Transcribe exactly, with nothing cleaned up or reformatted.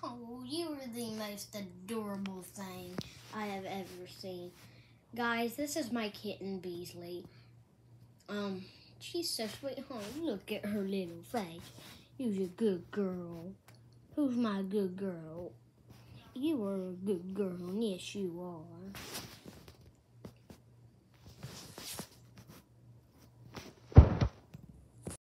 Oh, you are the most adorable thing I have ever seen. Guys, this is my kitten, Beasley. Um, she's so sweet. Oh, look at her little face. You're a good girl. Who's my good girl? You are a good girl, and yes, you are.